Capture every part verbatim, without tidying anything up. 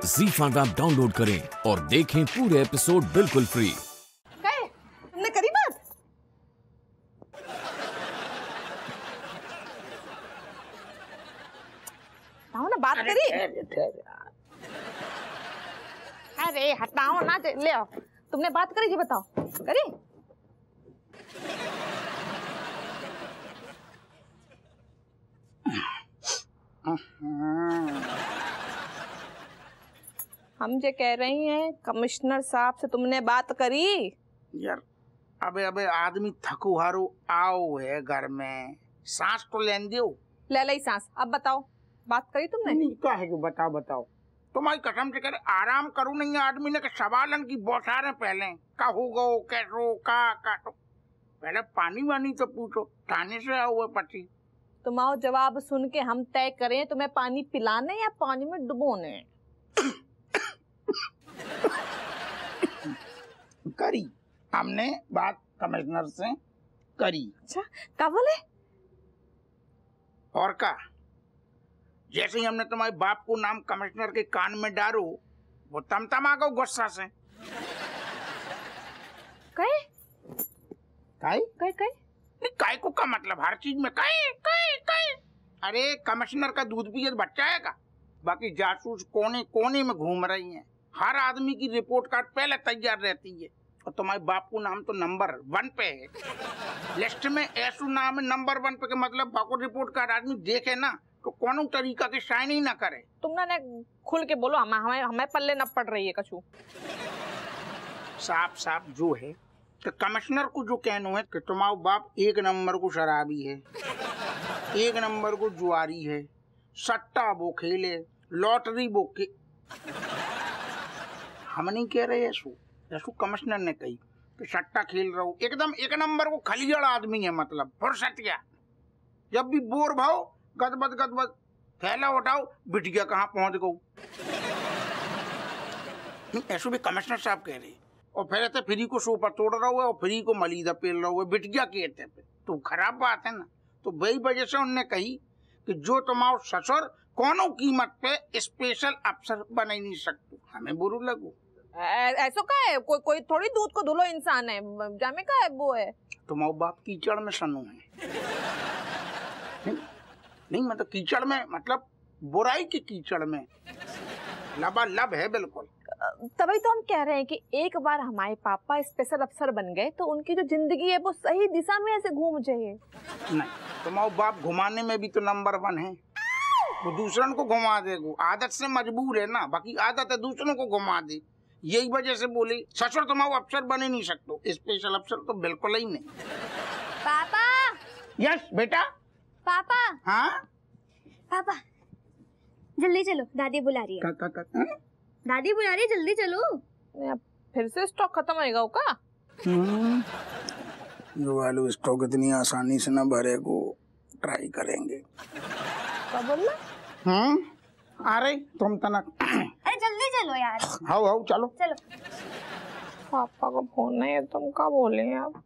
ज़ी five app download करें और देखें पूरे एपिसोड बिल्कुल फ्री। गए? तुमने करी बात? ना बात करी? अरे हटाओ ना, ले आओ। तुमने बात करी जी, बताओ करी? हम जे कह रही हैं कमिश्नर साहब से तुमने बात करी? यार अबे अबे आदमी थकू हारू आओ है घर में, सांस तो लेन दो। ले ली सांस। अब बताओ बात करी तुमने? नहीं क्या है कि बताओ बताओ। तुम्हारी कसम से करे आराम करूं नहीं आदमी ने के सवालन की बौछारें पहले का हो गो कैसो का काटो, पहले पानी वानी तो पूछो। थाने से आओ पति तुम आओ जवाब सुन के हम तय करें तुम्हें पानी पिलाने या पानी में डुबोने। करी हमने बात कमिश्नर से करी। अच्छा क्या बोले? और का जैसे ही हमने तुम्हारे बाप को नाम कमिश्नर के कान में डालो वो तमतमा गो गुस्सा से। कहे काई कहे कहे नहीं काय को का मतलब हर चीज में काय काय काय। अरे कमिश्नर का दूध भी ये बच्चा है का? बाकी जासूस कोने कोने में घूम रही हैं। हर आदमी की रिपोर्ट कार्ड पहले तैयार रहती है और तुम्हारे बाप को नाम तो नंबर वन पे है लिस्ट में। ऐसा नाम है नंबर वन पे के मतलब बाको रिपोर्ट कार्ड आदमी देखे ना तो कौन तरीका के साइन ही ना करे। तुमने ने खुल के बोलो, हमें हमें हमें पल्ले न पड़ रही है कछु। साफ साफ जो है तो कमिश्नर को जो कहना है कि तुम्हारा बाप एक नंबर को शराबी है, एक नंबर को जुआरी है, सट्टा वो खेले, लॉटरी वो के। हम नहीं कह रहे ऐसू ऐसू कमिश्नर ने कही कि सट्टा खेल रहा हूँ। एकदम एक नंबर को खलियाड़ आदमी है, मतलब फुर्सतिया। जब भी बोर भाओ गदबद गदबद थैला उठाओ बिटिया कहाँ पहुंच गऊ। ऐसू भी कमिश्नर साहब कह रहे और फिर तो फ्री को सोफा तोड़ रहा हुआ और फ्री को मलीदा पेल रहा हुआ बिटिया कहते पे तो खराब बात है ना। तो वही वजह से उन्होंने कही कि जो तुम्हारा ससुर कोनो कीमत पे स्पेशल अफसर बना ही नहीं सकते। हमें बुरू लगू ऐसा का है? कोई कोई थोड़ी दूध को धुलो इंसान है, जामे का है वो है। तुम्हारा बाप कीचड़ में सनू है। नहीं, नहीं मतलब कीचड़ में मतलब बुराई की कीचड़ में लबालब है बिल्कुल। तभी तो हम कह रहे हैं कि एक बार हमारे पापा स्पेशल अफसर बन गए तो उनकी जो जिंदगी है वो सही दिशा में ऐसे घूम जाए। नहीं तुम्हारा बाप घुमाने में भी तो नंबर वन है, वो दूसरों को घुमा देगो। आदत से मजबूर है ना, बाकी आदत है दूसरों को घुमा दे। यही वजह से बोली ससुर तुम्हारा अफसर बने नहीं सकते, स्पेशल अफसर तो बिल्कुल ही नहीं। पापा। यस बेटा। पापा। हाँ पापा जल्दी चलो, दादी बुला रही है। का, का, का, दादी बुला रही है, जल्दी चलो। फिर से स्टॉक खत्म होएगा का? जो वालू स्टॉक इतनी आसानी से न भरे को ट्राई करेंगे। क्या बोलना? हम्म आ रही तुम तनक। अरे जल्दी चलो यार। हाउ हाउ चलो चलो। पापा को फोन नहीं है, तुम क्या बोले आप?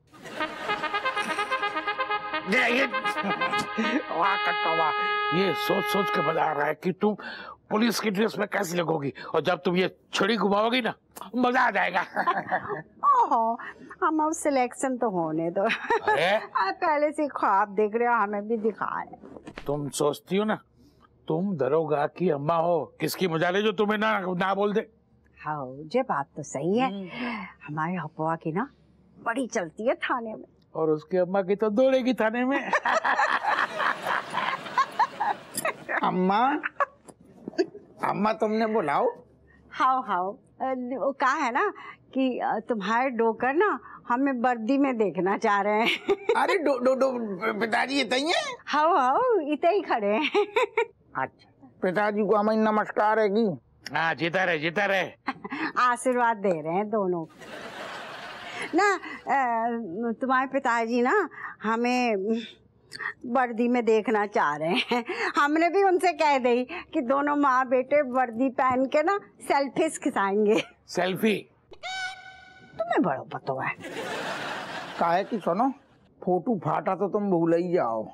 ये वाह कट्टा वाह, ये सोच सोच के बता रहा है कि तुम पुलिस की ड्रेस में कैसी लगोगी और जब तुम ये छुरी घुमाओगी ना मजा आ जाएगा। ओहो हम अब सिलेक्शन तो होने दो। आप पहले से ख्वाब देख रहे हो, हमें भी दिखा रहे। तुम सोचती हो ना तुम दरोगा की अम्मा हो, किसकी मजा ले जो तुम्हें ना ना बोल दे। हाँ ये बात तो सही है, हमारे हप्पुआ की ना बड़ी चलती है थाने में और उसकी अम्मा की तो दौड़ेगी थाने में। अम्मा अम्मा तुमने बुलाओ। हाँ हाँ वो कहा है ना कि तुम्हारे डोकर ना हमें वर्दी में देखना चाह रहे हैं। अरे डो डो डो पिताजी इतने ही हैं? हाँ हाँ इतने ही खड़े हैं। अच्छा पिताजी को हमें नमस्कार है की। हाँ जीता रहे जीता रहे। आशीर्वाद दे रहे हैं दोनों ना। तुम्हारे पिताजी ना हमें वर्दी में देखना चाह रहे हैं। हमने भी उनसे कह दी कि दोनों माँ बेटे वर्दी पहन के ना सेल्फीज खिंचाएंगे। सेल्फी? तुम्हें बड़ा पता है। काहे की सुनो फोटो फाटा तो तुम भूल ही जाओ।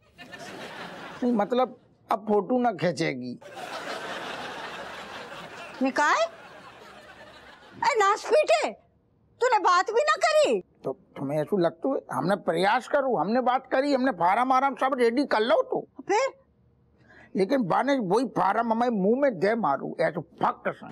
नहीं मतलब अब फोटो ना खींचेगी। निकाय ए नासपीटे, तूने बात भी ना करी। तो तुम्हें ऐसा लगता है हमने प्रयास करूँ, हमने बात करी, हमने फार्म आराम सब रेडी कर लो तो फिर लेकिन बाने वही फार्म हमें मुंह में दे मारू ऐसा फक्त सा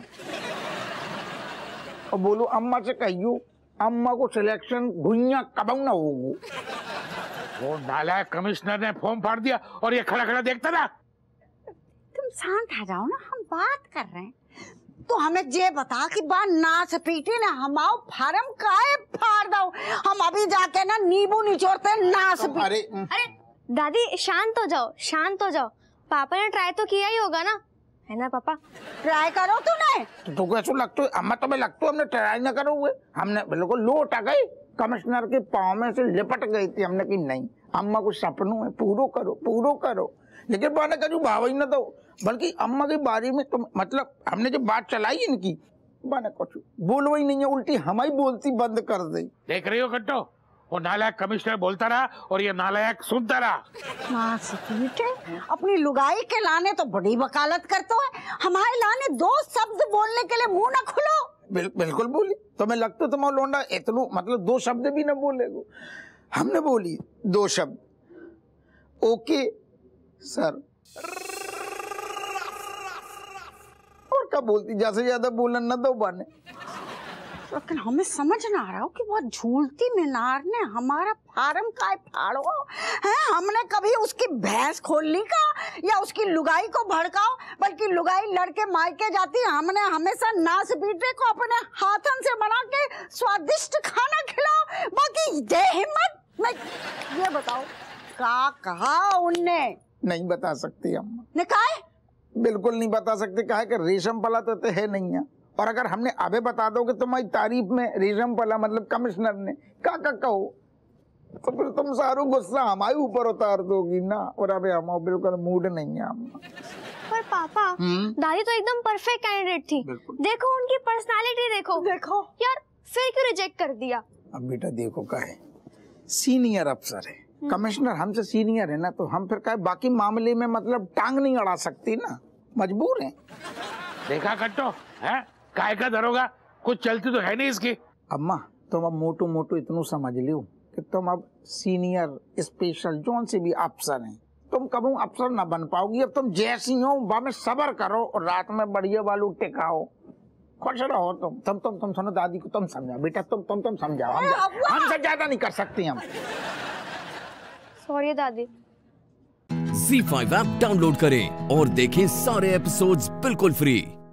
और बोलो अम्मा से कहियो अम्मा को सिलेक्शन भुइया कब ना होगो। वो नालायक कमिश्नर ने फॉर्म फाड़ दिया और ये खड़ा खड़ा देखता ना। तुम शांत आ जाओ ना, हम बात कर रहे हैं। तो हमें ये बता कि बा नाच पीटे ना हमाओ फार्म काहे फाड़ दो, हम अभी जाके ना नींबू निचोड़ते नाच पीटे। अरे अरे दादी शांत हो जाओ, शांत हो जाओ। पापा ने ट्राई तो किया ही होगा ना, है ना पापा? ट्राई करो तूने। तो तुमको ऐसा लगता है अम्मा तुम्हें लगता है हमने ट्राई ना करो हुए, हमने बिल्कुल लोट आ गई कमिश्नर के पाँव में से लिपट गई थी। हमने की नहीं अम्मा कुछ सपनों है पूरो करो पूरो करो, लेकिन बाने करू भाव ही ना दो, बल्कि अम्मा के बारे में तुम मतलब हमने जो बात चलाई इनकी बाने कुछ बोलो ही नहीं है, उल्टी हम ही बोलती बंद कर दी। देख रही हो कट्टो, वो नालायक कमिश्नर बोलता रहा और ये नालायक सुनता रहा। नाच पीटे अपनी लुगाई के लाने तो बड़ी वकालत करते है, हमारे लाने दो शब्द बोलने के लिए मुंह ना खुलो। बिल, बिल्कुल बोली, तुम्हें लगता तुम लोंडा इतनो मतलब दो शब्द भी न बोलेगो। हमने बोली दो शब्द, ओके सर, और क्या बोलती, ज्यादा से ज्यादा बोलन न दो बाने। लेकिन हमें समझ ना आ रहा हो कि वो झूलती मीनार ने हमारा फार्म काय फाड़ो है। हमने कभी उसकी भैंस खोल ली का या उसकी लुगाई को भड़काओ, बल्कि लुगाई लड़के मायके जाती, हमने हमेशा नाच पीटे को अपने हाथन से बना के स्वादिष्ट खाना खिलाओ। बाकी ये हिम्मत नहीं। ये बताओ क्या कहा उनने? नहीं बता सकती अम्मा, ने कहा बिल्कुल नहीं बता सकते, कहा कि रेशम पला तो, तो है नहीं है, और अगर हमने अबे बता दो कि तुम्हारी तारीफ में रेशम पला मतलब कमिश्नर ने का का कहो तो फिर तुम सारू गुस्सा हमारे ऊपर उतार दोगी ना, और अबे हम बिल्कुल मूड नहीं है अम्मा। पर पापा दादी तो एकदम परफेक्ट कैंडिडेट थी, देखो उनकी पर्सनालिटी देखो देखो यार, फिर क्यों रिजेक्ट कर दिया? अब बेटा देखो का है सीनियर अफसर है, कमिश्नर हमसे सीनियर है ना, तो हम फिर क्या बाकी मामले में मतलब टांग नहीं अड़ा सकती ना, मजबूर हैं। देखा कट्टो है काय का दरोगा, कुछ चलती तो है नहीं इसकी। अम्मा तुम अब मोटू मोटू इतनू समझ लियो कि तुम अब सीनियर स्पेशल जोन से भी अफसर हैं, तुम कभी अफसर ना बन पाओगी। अब तुम जैसी हो बा में सबर करो और रात में बढ़िया वालू टिकाओ, खुश रहो। तुम तुम तुम तुम सुनो दादी को तुम समझाओ बेटा, तुम तुम तुम समझाओ, हम हमसे ज्यादा नहीं कर सकती हम। सॉरी दादी। ज़ी फाइव ऐप डाउनलोड करें और देखें सारे एपिसोड्स बिल्कुल फ्री।